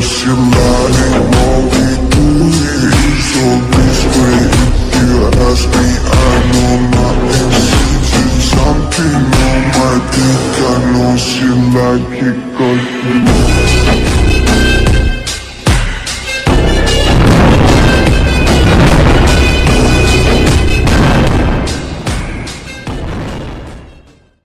she lying while we do it. So this way, if you ask me, I know my intentions. Something on my dick, I know she like it 'cause you know.